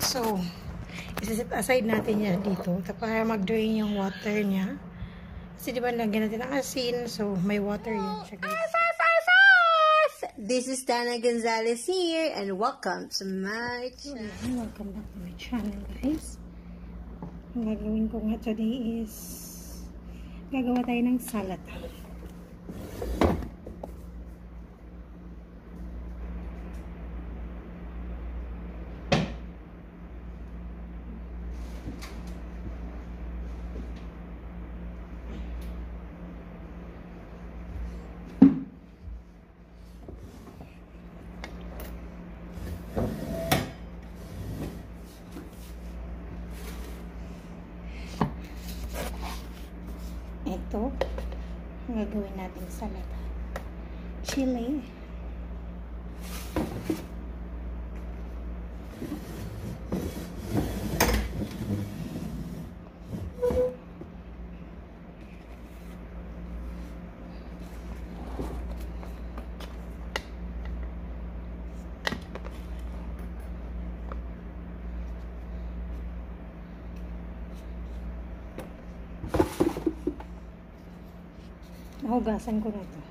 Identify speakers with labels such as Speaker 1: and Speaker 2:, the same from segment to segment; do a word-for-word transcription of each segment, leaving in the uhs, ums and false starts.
Speaker 1: So, isa-set aside natin niya dito. Para mag-drain yung water niya. Kasi diba lagyan natin ng asin. So, may water yun siya, guys.
Speaker 2: This is Tana Gonzales here and welcome to my channel.
Speaker 1: So, welcome back to my channel, guys. Ang gagawin ko nga today is gagawa tayo ng salad. Ito, ang gagawin natin salad. Chili. Nahugasan ko na ito.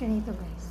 Speaker 1: ganito guys.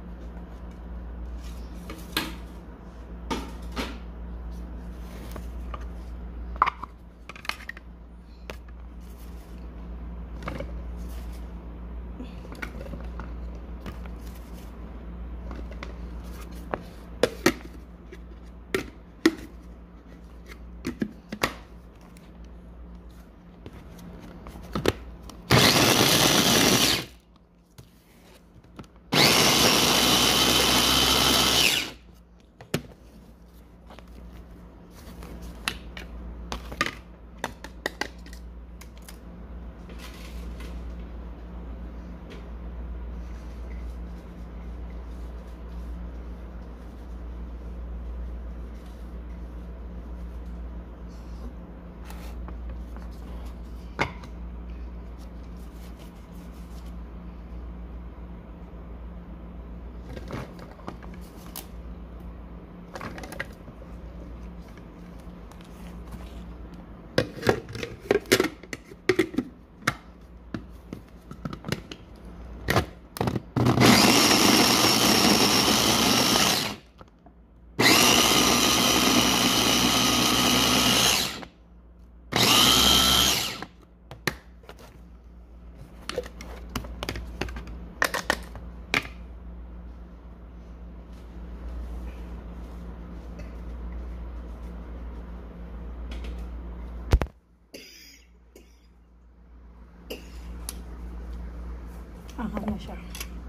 Speaker 1: Anghang na siya.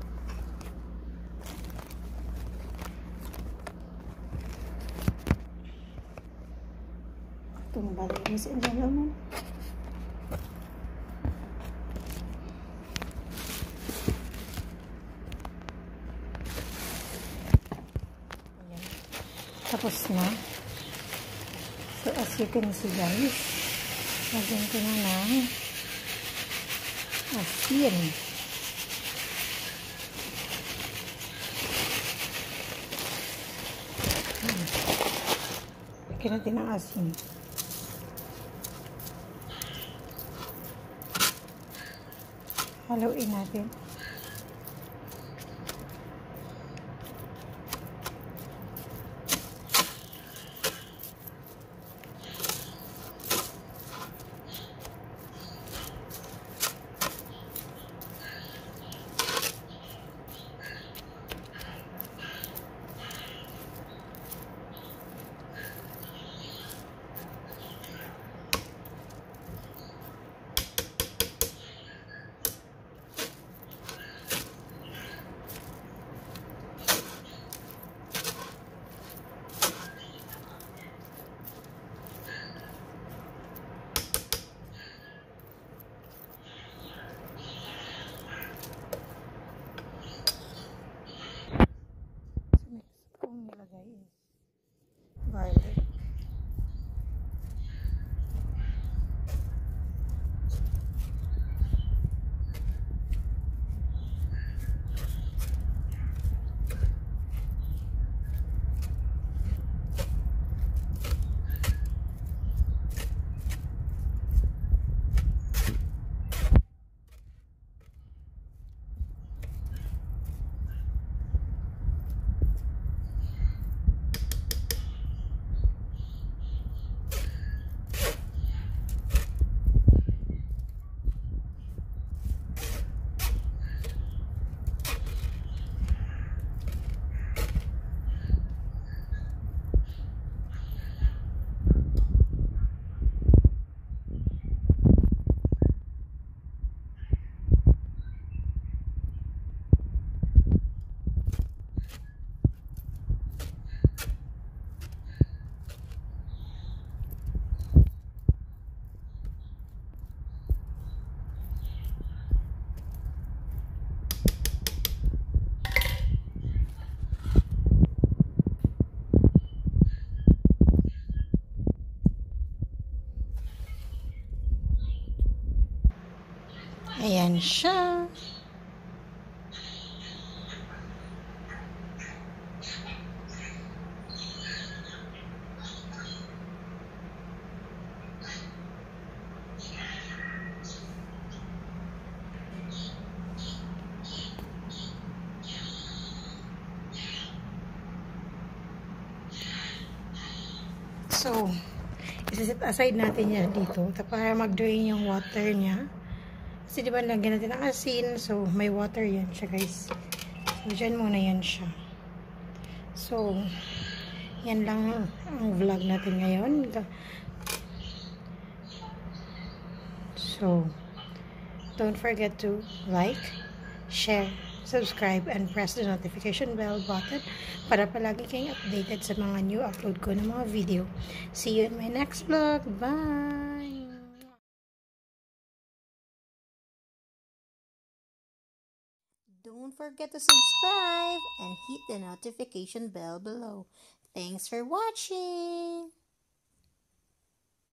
Speaker 1: Itong balinis and gentlemen. Ayan. Tapos na. So as you can see guys, lagyan ko na ng asin. Lagyan natin ng asin. Haluin natin. Garlic. Ayan siya. So, isiset aside natin yan dito. Tapos para mag-drain yung water niya. Kasi diba lagyan natin ng asin. So, may water yan siya guys. So, dyan muna yan siya. So, yan lang ang vlog natin ngayon. So, don't forget to like, share, subscribe, and press the notification bell button para palagi kayong updated sa mga new upload ko ng mga video. See you in my next vlog. Bye!
Speaker 2: Don't forget to subscribe and hit the notification bell below. Thanks for watching!